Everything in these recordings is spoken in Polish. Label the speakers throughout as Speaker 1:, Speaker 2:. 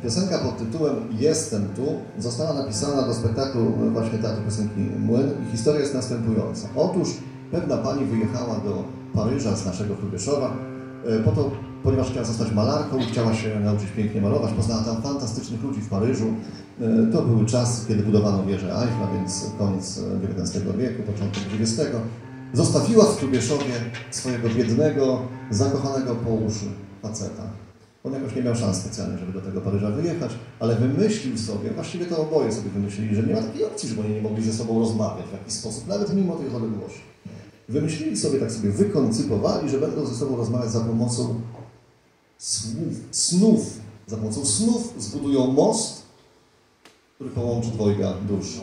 Speaker 1: Piosenka pod tytułem Jestem tu została napisana do spektaklu właśnie Teatru Piosenki Młyn i historia jest następująca. Otóż pewna pani wyjechała do Paryża z naszego Hrubieszowa po to, ponieważ chciała zostać malarką i chciała się nauczyć pięknie malować. Poznała tam fantastycznych ludzi w Paryżu. To były czasy, kiedy budowano wieżę Eiffla, więc koniec XIX wieku, początek XX. Zostawiła w Hrubieszowie swojego biednego, zakochanego po uszy faceta. On jakoś nie miał szans specjalnie, żeby do tego Paryża wyjechać, ale wymyślił sobie, właściwie to oboje sobie wymyślili, że nie ma takiej opcji, żeby oni nie mogli ze sobą rozmawiać w jakiś sposób, nawet mimo tych odległości. Wymyślili sobie, tak sobie wykoncypowali, że będą ze sobą rozmawiać za pomocą snów. Za pomocą snów zbudują most, który połączy dwojga dusz.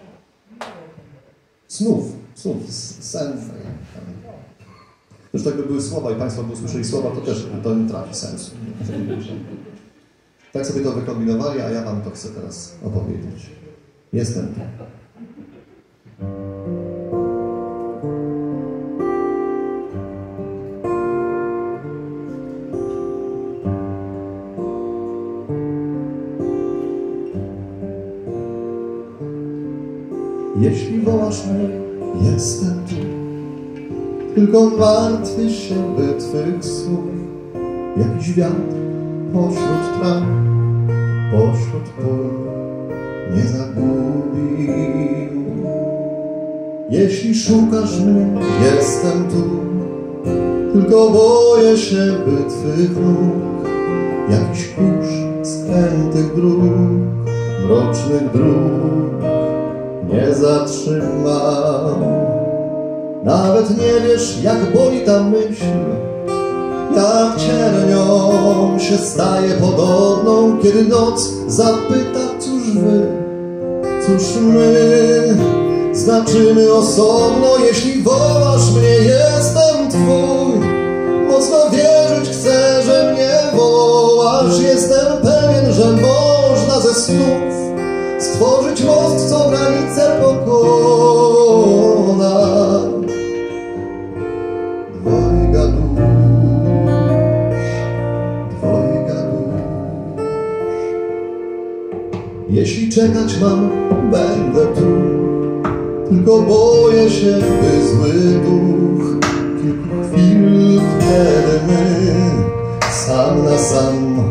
Speaker 1: Snów, sen. Zresztą jakby były słowa i Państwo by usłyszeli słowa, to też to nie traci sensu. Tak sobie to wykombinowali, a ja Wam to chcę teraz opowiedzieć. Jestem tu. Jeśli wołasz mnie, jestem tu. Tylko martwię się, by Twych słów jakiś wiatr pośród traw, pośród pól nie zagubił. Jeśli szukasz mnie, jestem tu. Tylko boję się, by Twych nóg jakiś kurz skrętych dróg, mrocznych dróg nie zatrzymał. Nawet nie wiesz, jak boli ta myśl, jak ciernią się staje podobną, kiedy noc zapyta, cóż wy, cóż my znaczymy osobno. Jeśli wołasz mnie, jestem Twój. Mocno wierzyć chcę, że mnie wołasz. Jestem pewien, że można ze snów stworzyć most, co granicę pokona. Dwojga dusz. Jeśli czekać mam, będę tu. Tylko boję się, by zły duch kilku chwil, kiedy my sam na sam